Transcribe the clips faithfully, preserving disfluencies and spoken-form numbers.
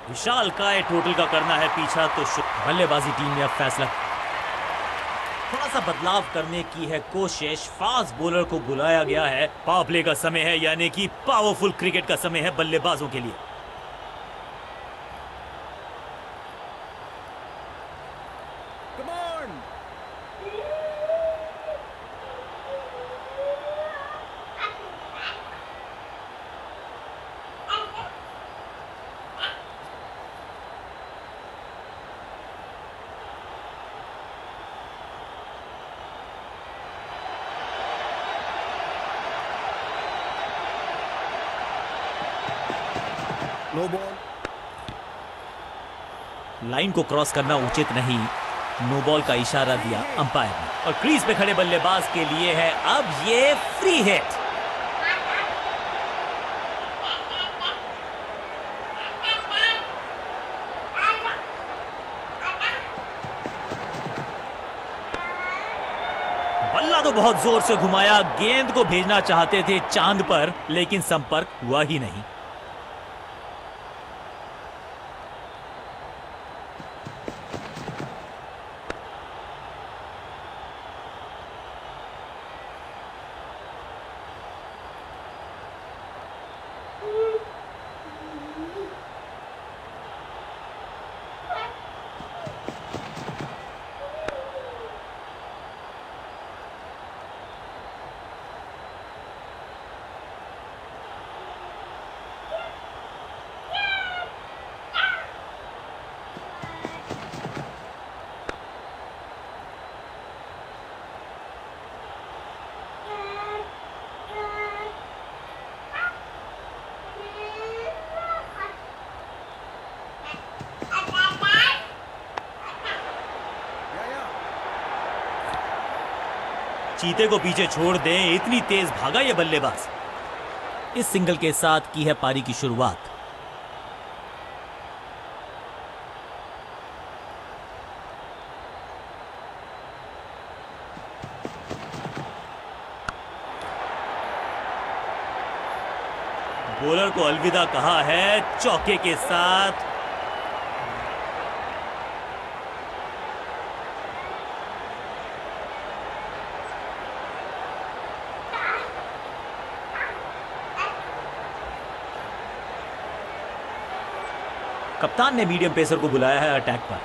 विशाल काय टोटल का करना है पीछा तो बल्लेबाजी टीम ने अब फैसला थोड़ा सा बदलाव करने की है कोशिश। फास्ट बॉलर को बुलाया गया है। पावर प्ले का समय है, यानी कि पावरफुल क्रिकेट का समय है बल्लेबाजों के लिए। No ball. लाइन को क्रॉस करना उचित नहीं, नो बॉल का इशारा दिया अंपायर ने। और क्रीज पे खड़े बल्लेबाज के लिए है अब ये फ्री हिट। बल्ला तो बहुत जोर से घुमाया, गेंद को भेजना चाहते थे चांद पर, लेकिन संपर्क हुआ ही नहीं। चीते को पीछे छोड़ दें, इतनी तेज भागा ये बल्लेबाज। इस सिंगल के साथ की है पारी की शुरुआत। बॉलर को अलविदा कहा है चौके के साथ। कप्तान ने मीडियम पेसर को बुलाया है अटैक पर।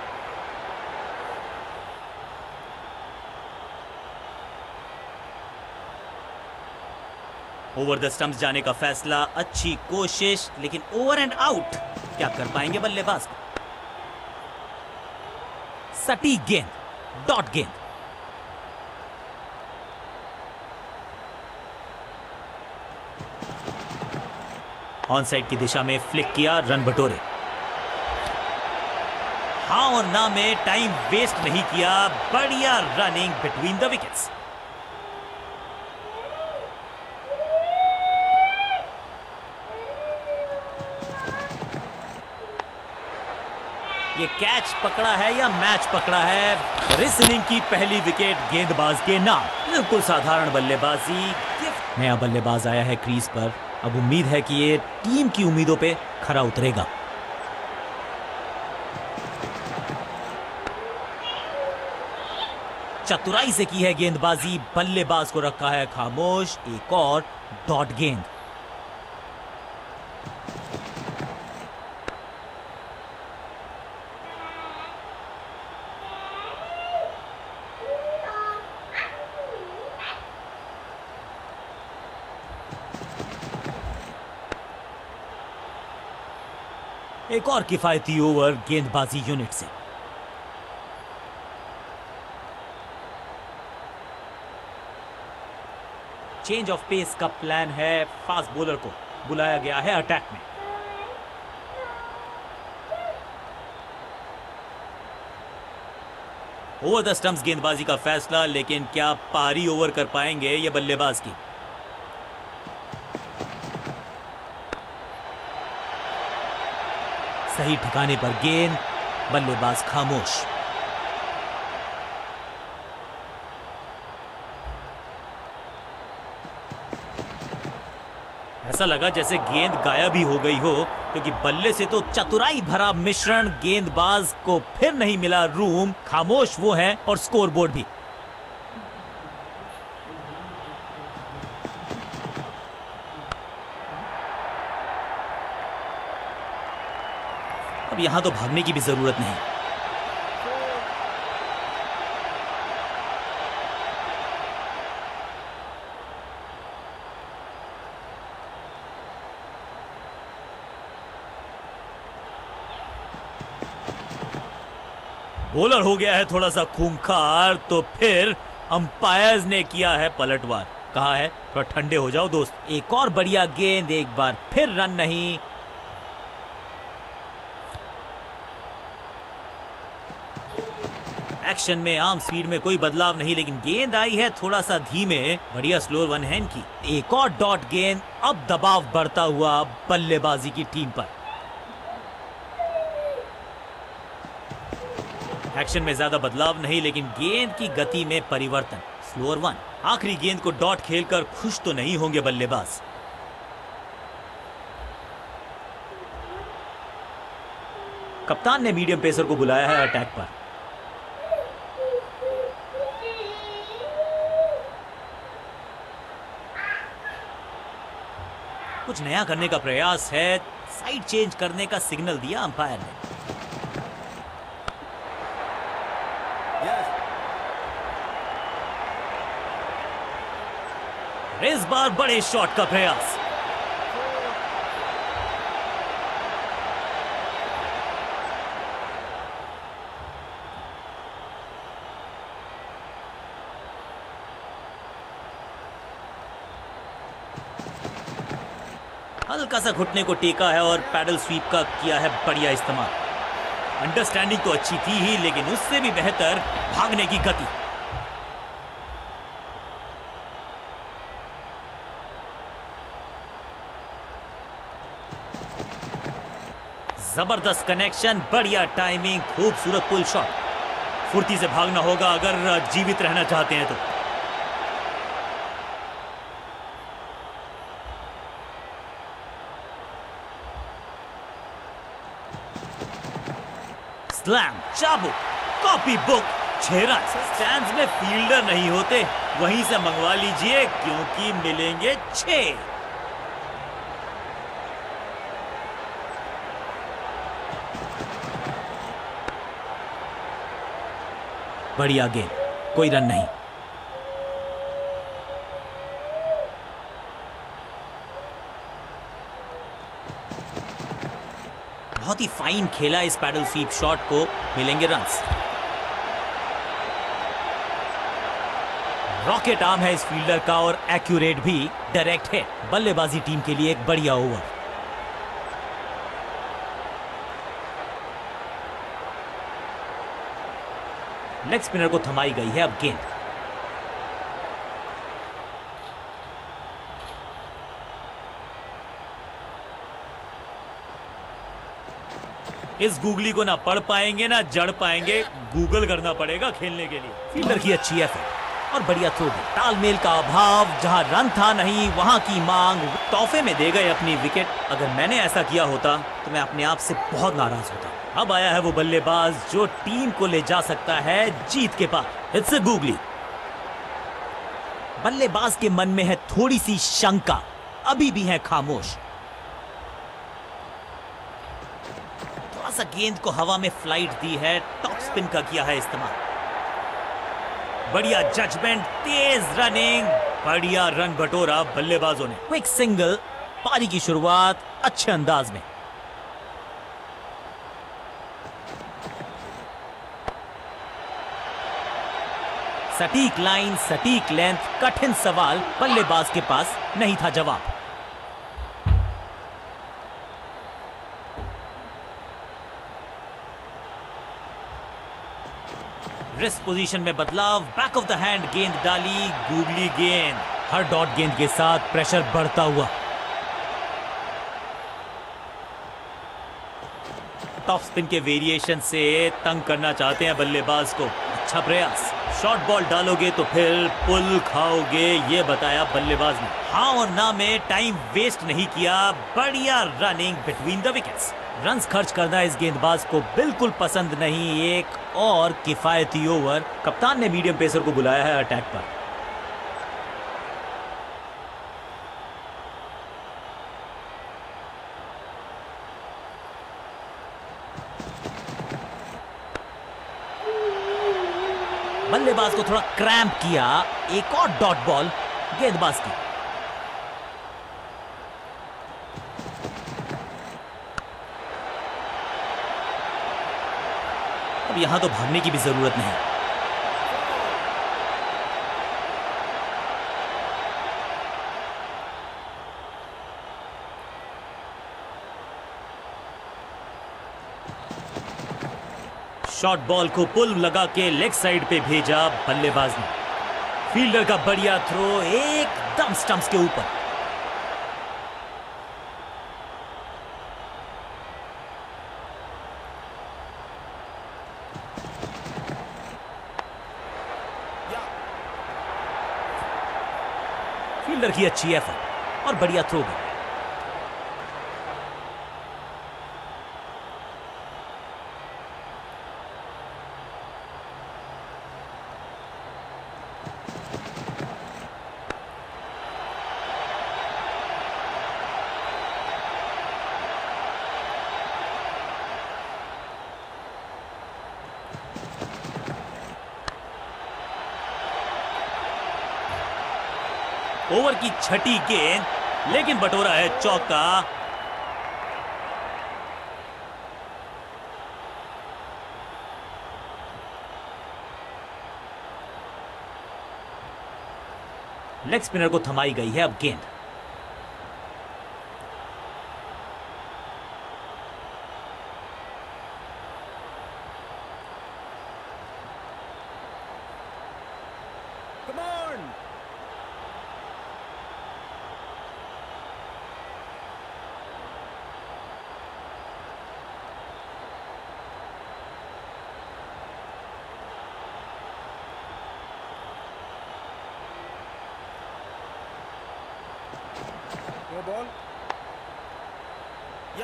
ओवर द स्टंप्स जाने का फैसला, अच्छी कोशिश, लेकिन ओवर एंड आउट। क्या कर पाएंगे बल्लेबाज? सटीक गेंद, डॉट गेंद। ऑन साइड की दिशा में फ्लिक किया, रन बटोरे। हाँ और ना में टाइम वेस्ट नहीं किया, बढ़िया रनिंग बिटवीन द विकेट्स। ये कैच पकड़ा है या मैच पकड़ा है? इस इनिंग की पहली विकेट गेंदबाज के नाम। बिल्कुल साधारण बल्लेबाजी। नया बल्लेबाज आया है क्रीज पर, अब उम्मीद है कि ये टीम की उम्मीदों पे खरा उतरेगा। चतुराई से की है गेंदबाजी, बल्लेबाज को रखा है खामोश। एक और डॉट गेंद। एक और किफायती ओवर गेंदबाजी यूनिट से। चेंज ऑफ पेस का प्लान है, फास्ट बॉलर को बुलाया गया है अटैक में। ओवर द स्टंप्स गेंदबाजी का फैसला, लेकिन क्या पारी ओवर कर पाएंगे ये बल्लेबाज की? सही ठिकाने पर गेंद, बल्लेबाज खामोश। ऐसा लगा जैसे गेंद गायब ही हो गई हो, क्योंकि बल्ले से तो चतुराई भरा मिश्रण, गेंदबाज को फिर नहीं मिला रूम, खामोश वो है और स्कोरबोर्ड भी। अब यहां तो भागने की भी जरूरत नहीं। बॉलर हो गया है थोड़ा सा खूंखार, तो फिर अंपायर्स ने किया है पलटवार। कहा है थोड़ा ठंडे हो जाओ दोस्त। एक और बढ़िया गेंद, एक बार फिर रन नहीं। एक्शन में आर्म स्पीड में कोई बदलाव नहीं, लेकिन गेंद आई है थोड़ा सा धीमे। बढ़िया स्लोअर वन हैंड की। एक और डॉट गेंद। अब दबाव बढ़ता हुआ बल्लेबाजी की टीम पर। एक्शन में ज्यादा बदलाव नहीं, लेकिन गेंद की गति में परिवर्तन। Slower one. आखिरी गेंद को डॉट खेलकर खुश तो नहीं होंगे बल्लेबाज। कप्तान ने मीडियम पेसर को बुलाया है अटैक पर। कुछ नया करने का प्रयास है। साइड चेंज करने का सिग्नल दिया अंपायर ने। इस बार बड़े शॉट का प्रयास। हल्का सा घुटने को टेका है और पैडल स्वीप का किया है बढ़िया इस्तेमाल। अंडरस्टैंडिंग तो अच्छी थी ही, लेकिन उससे भी बेहतर भागने की गति। जबरदस्त कनेक्शन, बढ़िया टाइमिंग, खूबसूरत पुल शॉट। फुर्ती से भागना होगा अगर जीवित रहना चाहते हैं तो। स्लैम, चाबुक, कॉपी बुक, छह रन। स्टैंड्स में फील्डर नहीं होते, वहीं से मंगवा लीजिए क्योंकि मिलेंगे छह। बढ़िया गेंद, कोई रन नहीं। बहुत ही फाइन खेला इस पैडल स्वीप शॉट को, मिलेंगे रन्स। रॉकेट आर्म है इस फील्डर का और एक्यूरेट भी, डायरेक्ट है। बल्लेबाजी टीम के लिए एक बढ़िया ओवर। लेग स्पिनर को थमाई गई है अब गेंद। इस गूगली को ना पढ़ पाएंगे ना जड़ पाएंगे, गूगल करना पड़ेगा खेलने के लिए। फील्डर की अच्छी एफर्ट और बढ़िया थ्रो भी। तालमेल का अभाव, जहां रन था नहीं वहां की मांग। तोहफे में दे गए अपनी विकेट। अगर मैंने ऐसा किया होता तो मैं अपने आप से बहुत नाराज होता। अब आया है वो बल्लेबाज जो टीम को ले जा सकता है जीत के पास। It's a googly. बल्लेबाज के मन में है थोड़ी सी शंका, अभी भी है खामोश। थोड़ा सा गेंद को हवा में फ्लाइट दी है, टॉप स्पिन का किया है इस्तेमाल। बढ़िया जजमेंट, तेज रनिंग, बढ़िया रन बटोरा बल्लेबाजों ने। क्विक सिंगल, पारी की शुरुआत अच्छे अंदाज में। सटीक लाइन, सटीक लेंथ, कठिन सवाल, बल्लेबाज के पास नहीं था जवाब। रिस्ट पोजीशन में बदलाव, बैक ऑफ द हैंड गेंद डाली, गूगली गेंद। हर डॉट गेंद के साथ प्रेशर बढ़ता हुआ। टॉप स्पिन के वेरिएशन से तंग करना चाहते हैं बल्लेबाज को। अच्छा प्रयास। शॉर्ट बॉल डालोगे तो फिर पुल खाओगे, ये बताया बल्लेबाज ने। हाँ और ना में टाइम वेस्ट नहीं किया, बढ़िया running between the wickets. Runs खर्च करना इस गेंदबाज को बिल्कुल पसंद नहीं। एक और किफायती ओवर। कप्तान ने मीडियम पेसर को बुलाया है अटैक पर। बल्लेबाज को थोड़ा क्रैम्प किया। एक और डॉट बॉल गेंदबाज की। अब यहां तो भागने की भी जरूरत नहीं। शॉर्ट बॉल को पुल लगा के लेग साइड पे भेजा बल्लेबाज ने। फील्डर का बढ़िया थ्रो एकदम स्टंप्स के ऊपर। फील्डर की अच्छी एफर्ट और बढ़िया थ्रो भी। ओवर की छठी गेंद, लेकिन बटोरा है चौका। लेग स्पिनर को थमाई गई है अब गेंद। बॉल या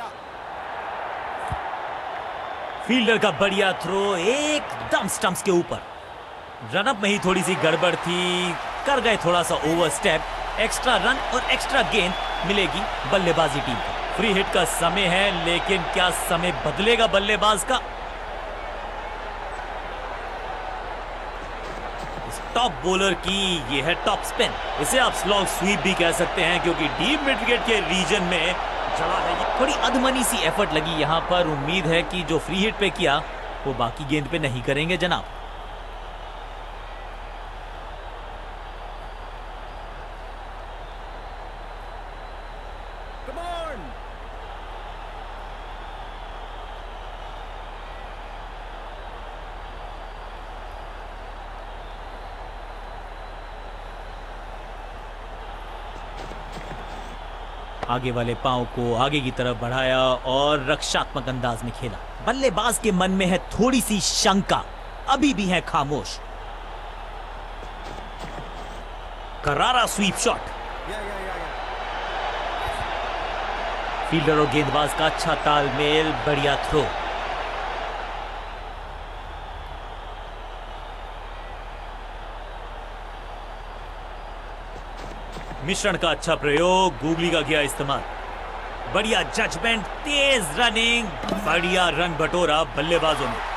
फील्डर का बढ़िया थ्रो एकदम स्टंप्स के ऊपर। रनअप में ही थोड़ी सी गड़बड़ थी, कर गए थोड़ा सा ओवर स्टेप। एक्स्ट्रा रन और एक्स्ट्रा गेंद मिलेगी बल्लेबाजी टीम को। फ्री हिट का समय है, लेकिन क्या समय बदलेगा बल्लेबाज का? टॉप बॉलर की ये है टॉप स्पिन। इसे आप स्लॉग स्वीप भी कह सकते हैं, क्योंकि डीप मिड विकेट के रीजन में चला है। थोड़ी अधमनी सी एफर्ट लगी यहां पर। उम्मीद है कि जो फ्री हिट पे किया वो बाकी गेंद पे नहीं करेंगे जनाब। आगे वाले पांव को आगे की तरफ बढ़ाया और रक्षात्मक अंदाज में खेला। बल्लेबाज के मन में है थोड़ी सी शंका, अभी भी है खामोश। करारा स्वीप शॉट। फील्डर और गेंदबाज का अच्छा तालमेल, बढ़िया थ्रो। मिश्रण का अच्छा प्रयोग, गूगली का किया इस्तेमाल। बढ़िया जजमेंट, तेज रनिंग, बढ़िया रन बटोरा बल्लेबाजों ने।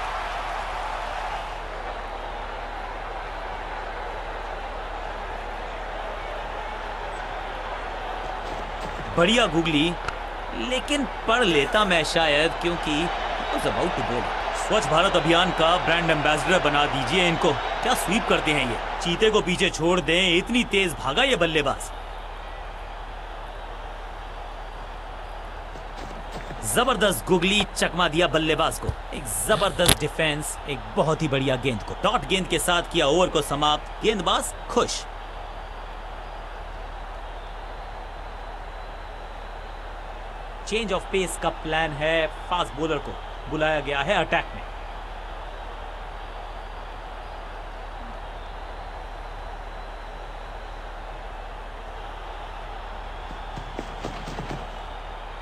बढ़िया गूगली, लेकिन पढ़ लेता मैं शायद, क्योंकि अबाउट टू बॉल। स्वच्छ भारत अभियान का ब्रांड एम्बेसडर बना दीजिए इनको। क्या स्वीप करते हैं ये, चीते को पीछे छोड़ दें, इतनी तेज भागा ये बल्लेबाज। जबरदस्त गुगली, चकमा दिया बल्लेबाज को। एक जबरदस्त डिफेंस, एक बहुत ही बढ़िया गेंद को डॉट गेंद के साथ किया ओवर को समाप्त। गेंदबाज खुश। चेंज ऑफ पेस का प्लान है। फास्ट बॉलर को बुलाया गया है अटैक में।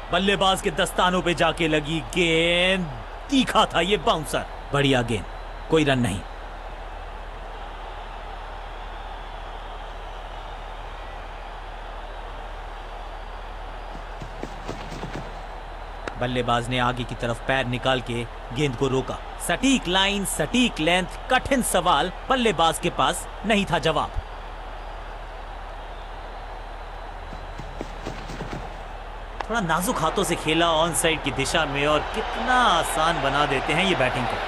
बल्लेबाज के दस्तानों पे जाके लगी गेंद, तीखा था ये बाउंसर। बढ़िया गेंद, कोई रन नहीं। बल्लेबाज ने आगे की तरफ पैर निकाल के गेंद को रोका। सटीक लाइन, सटीक लेंथ, कठिन सवाल, बल्लेबाज के पास नहीं था जवाब। थोड़ा नाजुक हाथों से खेला ऑन साइड की दिशा में और कितना आसान बना देते हैं ये बैटिंग को।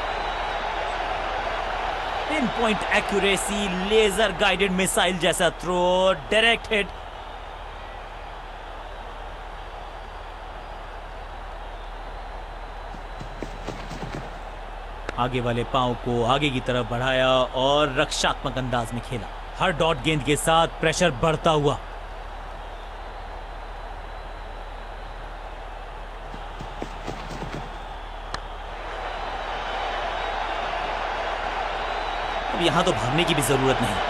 Pin point accuracy, laser guided missile जैसा थ्रो, डायरेक्ट हिट। आगे वाले पांव को आगे की तरफ बढ़ाया और रक्षात्मक अंदाज में खेला। हर डॉट गेंद के साथ प्रेशर बढ़ता हुआ। अब यहां तो भागने की भी जरूरत नहीं।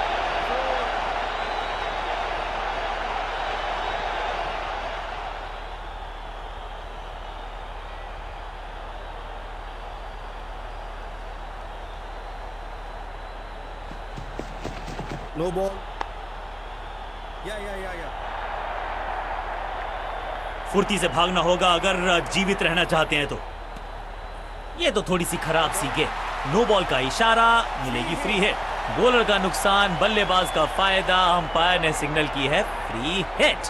No ball. या या या या फुर्ती से भागना होगा अगर जीवित रहना चाहते हैं तो। ये तो थोड़ी सी खराब सी गेंद। नो बॉल का इशारा, मिलेगी फ्री हिट। बॉलर का नुकसान, बल्लेबाज का फायदा। अंपायर ने सिग्नल की है फ्री हिट।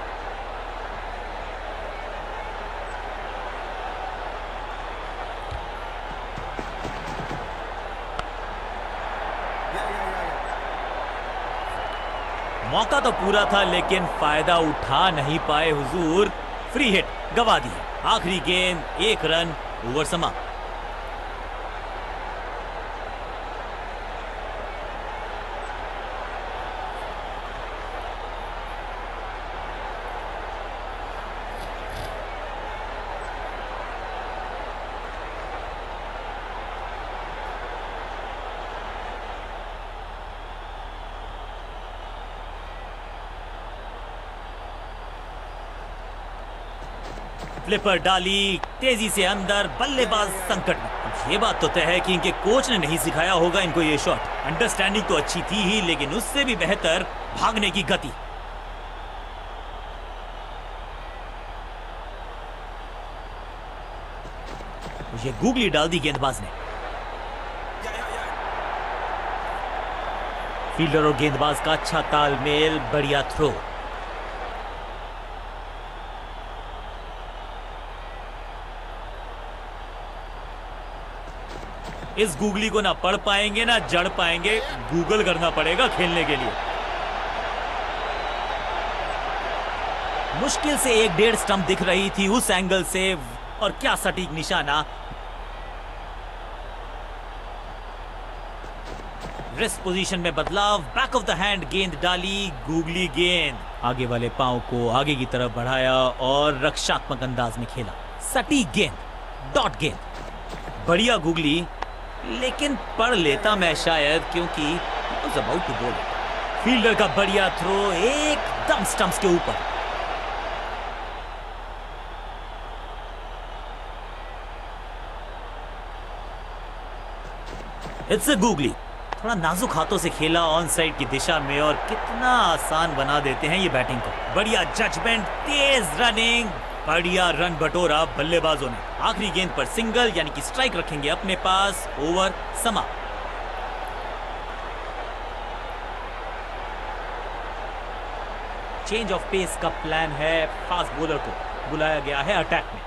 मौका तो पूरा था लेकिन फायदा उठा नहीं पाए हुजूर। फ्री हिट गवा दी। आखिरी गेंद, एक रन, ओवर समाप्त। फ्लिपर डाली, तेजी से अंदर, बल्लेबाज संकट में। ये बात तो तय है कि इनके कोच ने नहीं सिखाया होगा इनको ये शॉट। अंडरस्टैंडिंग तो अच्छी थी ही लेकिन उससे भी बेहतर भागने की गति। ये गूगली डाल दी गेंदबाज ने। फील्डर और गेंदबाज का अच्छा तालमेल, बढ़िया थ्रो। इस गूगली को ना पढ़ पाएंगे ना जड़ पाएंगे, गूगल करना पड़ेगा खेलने के लिए। मुश्किल से एक डेढ़ स्टंप दिख रही थी उस एंगल से, और क्या सटीक निशाना। रिस्ट पोजीशन में बदलाव, बैक ऑफ द हैंड गेंद डाली, गूगली गेंद। आगे वाले पांव को आगे की तरफ बढ़ाया और रक्षात्मक अंदाज में खेला। सटीक गेंद, डॉट गेंद। बढ़िया गूगली, लेकिन पढ़ लेता मैं शायद, क्योंकि was about to bowl it। Fielder का बढ़िया थ्रो एकदम स्टंप्स के ऊपर। It's a googly. थोड़ा नाजुक हाथों से खेला ऑन साइड की दिशा में और कितना आसान बना देते हैं ये बैटिंग को। बढ़िया जजमेंट, तेज रनिंग, बढ़िया रन बटोरा बल्लेबाजों ने। आखिरी गेंद पर सिंगल यानी कि स्ट्राइक रखेंगे अपने पास। ओवर समाप्त। चेंज ऑफ पेस का प्लान है। फास्ट बॉलर को बुलाया गया है अटैक में।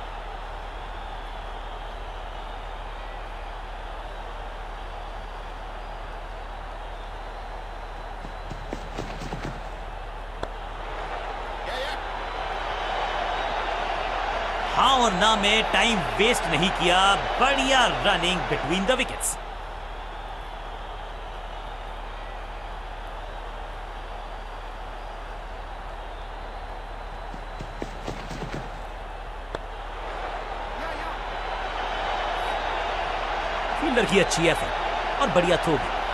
हाँ और ना में टाइम वेस्ट नहीं किया। बढ़िया running between the wickets. Fielder की अच्छी एफर्ट और बढ़िया थ्रो भी।